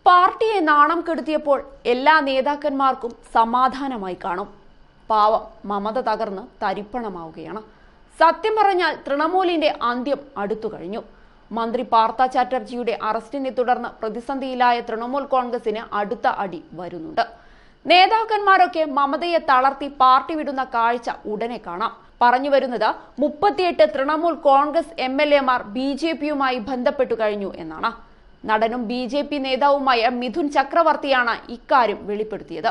പാർട്ടിയെ നാണം കെടുത്തിയപ്പോൾ എല്ലാ നേതാക്കന്മാർക്കും സമാധാനമായി കാണും. പാവം മമത തകർന്ന് തരിപ്പണമാവുകയാണ്. സത്യം പറഞ്ഞാൽ തൃണമൂലിന്റെ അന്ത്യം അടുത്തു കഴിഞ്ഞു. മന്ത്രി പാർത്ഥ ചാറ്റർജിയുടെ അറസ്റ്റിനെ തുടർന്ന് പ്രതിസന്ധിയിലായ തൃണമൂൽ കോൺഗ്രസിന് അടുത്ത അടി വരുന്നുണ്ട്. നേതാക്കന്മാരൊക്കെ മമതയെ തളർത്തി പാർട്ടി വിടുന്ന കാഴ്ച ഉടനെ കാണാം. പറഞ്ഞു വരുന്നത് 38 തൃണമൂൽ കോൺഗ്രസ് MLA-മാർ BJP-യുമായി ബന്ധപ്പെട്ടു കഴിഞ്ഞു എന്നാണ്. നടനും BJP നേതാവുമായ മിഥുൻ ചക്രവർത്തിയാണ് ഇക്കാര്യം വെളിപ്പെടുത്തിയത്.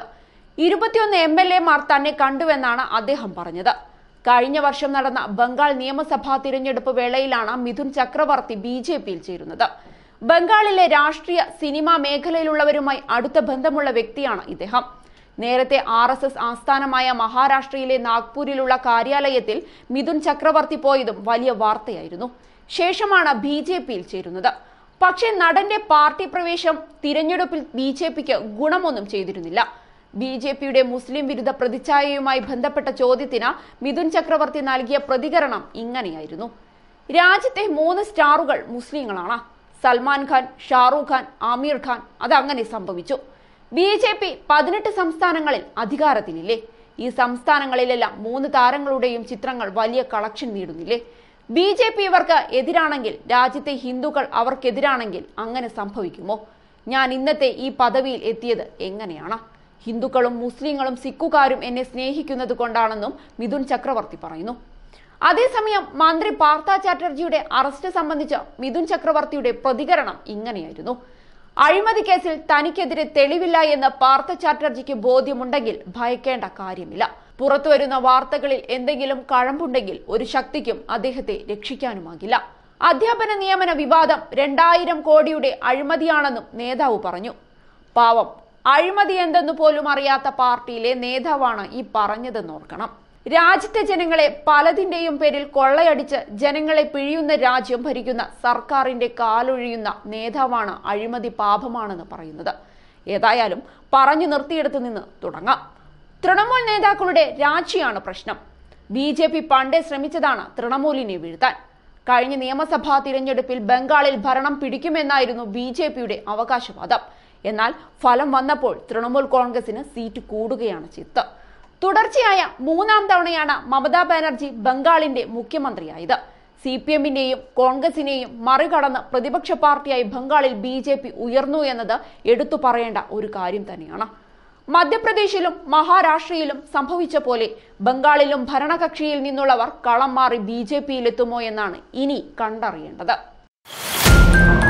21 MLA-മാർ തന്നെ കണ്ടുവെന്നാണ് അദ്ദേഹം പറഞ്ഞത്. കഴിഞ്ഞ വർഷം നടന്ന ബംഗാൾ നിയമസഭാ തിരഞ്ഞെടുപ്പ് വേളയിലാണ് മിഥുൻ ചക്രവർത്തി BJP-യിൽ ചേരുന്നത്. ബംഗാളിലെ രാഷ്ട്രീയ സിനിമാ മേഖലയിലുള്ളവരുമായി അടുത്ത ബന്ധമുള്ള വ്യക്തിയാണ് ഇദ്ദേഹം. നേരത്തെ RSS ആസ്ഥാനമായ മഹാരാഷ്ട്രയിലെ നാഗ്പൂരിലുള്ള കാര്യാലയത്തിൽ മിഥുൻ ചക്രവർത്തി പോയതും വലിയ വാർത്തയായിരുന്നു. ശേഷമാണ് BJP-യിൽ ചേരുന്നത്. പക്ഷേ നടന്റെ പാർട്ടി പ്രവേശം തിരഞ്ഞെടുപ്പിൽ BJP-ക്ക് ഗുണമൊന്നും ചെയ്തിരുന്നില്ല. BJP-യുടെ മുസ്ലിം വിരുദ്ധ പ്രതിച്ഛായയുമായി ബന്ധപ്പെട്ട ചോദ്യത്തിന് മിഥുൻ ചക്രവർത്തി നൽകിയ പ്രതികരണം ഇങ്ങനെയായിരുന്നു: രാജ്യത്തെ 3 സ്റ്റാറുകൾ മുസ്ലിങ്ങളാണ്. സൽമാൻ ഖാൻ, ഷാറൂഖ് ഖാൻ, ആമിർ ഖാൻ. അതങ്ങനെ സംഭവിച്ചു. BJP 18 സംസ്ഥാനങ്ങളിൽ അധികാരത്തിലില്ലേ? ഈ സംസ്ഥാനങ്ങളിലെല്ലാം 3 താരങ്ങളുടെയും ചിത്രങ്ങൾ വലിയ കളക്ഷൻ നേടുന്നില്ലേ? BJP ഇവർക്ക് എതിരാണെങ്കിൽ, രാജ്യത്തെ ഹിന്ദുക്കൾ അവർക്കെതിരാണെങ്കിൽ അങ്ങനെ സംഭവിക്കുമോ? ഞാൻ ഇന്നത്തെ ഈ പദവിയിൽ എത്തിയത് എങ്ങനെയാണ്? ഹിന്ദുക്കളും മുസ്ലിങ്ങളും സിഖുകാരും എന്നെ സ്നേഹിക്കുന്നത് കൊണ്ടാണെന്നും മിഥുൻ ചക്രവർത്തി പറയുന്നു. അതേസമയം മന്ത്രി പാർത്ഥ ചാറ്റർജിയുടെ അറസ്റ്റ് സംബന്ധിച്ച് മിഥുൻ ചക്രവർത്തിയുടെ പ്രതികരണം ഇങ്ങനെയായിരുന്നു: അഴിമതി കേസിൽ തനിക്കെതിരെ തെളിവില്ല എന്ന് പാർത്ഥ ചാറ്റർജിക്ക് ബോധ്യമുണ്ടെങ്കിൽ ഭയക്കേണ്ട കാര്യമില്ല. പുറത്തുവരുന്ന വാർത്തകളിൽ എന്തെങ്കിലും കഴമ്പുണ്ടെങ്കിൽ ഒരു ശക്തിക്കും അദ്ദേഹത്തെ രക്ഷിക്കാനുമാകില്ല. അധ്യാപന നിയമന വിവാദം 2000 കോടിയുടെ അഴിമതിയാണെന്നും നേതാവ് പറഞ്ഞു. പാവം, അഴിമതി എന്തെന്നു പോലും അറിയാത്ത പാർട്ടിയിലെ നേതാവാണ് ഈ പറഞ്ഞതെന്നോർക്കണം. രാജ്യത്തെ ജനങ്ങളെ പലതിന്റെയും പേരിൽ കൊള്ളയടിച്ച് ജനങ്ങളെ പിഴിയുന്ന രാജ്യം ഭരിക്കുന്ന സർക്കാരിന്റെ കാലൊഴിയുന്ന നേതാവാണ് അഴിമതി പാപമാണെന്ന് പറയുന്നത്. ഏതായാലും പറഞ്ഞു നിർത്തിയെടുത്ത് നിന്ന് തുടങ്ങാം. തൃണമൂൽ നേതാക്കളുടെ രാജിയാണ് പ്രശ്നം. BJP പണ്ടേ ശ്രമിച്ചതാണ് തൃണമൂലിനെ വീഴ്ത്താൻ. കഴിഞ്ഞ നിയമസഭാ തിരഞ്ഞെടുപ്പിൽ ബംഗാളിൽ ഭരണം പിടിക്കുമെന്നായിരുന്നു BJP-യുടെ അവകാശവാദം. എന്നാൽ ഫലം വന്നപ്പോൾ തൃണമൂൽ കോൺഗ്രസിന് സീറ്റ് കൂടുകയാണ് ചെയ്തത്. തുടർച്ചയായ 3ാം തവണയാണ് മമതാ ബാനർജി ബംഗാളിന്റെ മുഖ്യമന്ത്രിയായത്. CPM-നെയും കോൺഗ്രസിനെയും മറികടന്ന് പ്രതിപക്ഷ പാർട്ടിയായി ബംഗാളിൽ BJP ഉയർന്നു എന്നത് എടുത്തു പറയേണ്ട ഒരു കാര്യം തന്നെയാണ്. മധ്യപ്രദേശിലും മഹാരാഷ്ട്രയിലും സംഭവിച്ച പോലെ ബംഗാളിലും ഭരണകക്ഷിയിൽ നിന്നുള്ളവർ കളം മാറി BJP-യിലെത്തുമോ എന്നാണ് ഇനി കണ്ടറിയേണ്ടത്.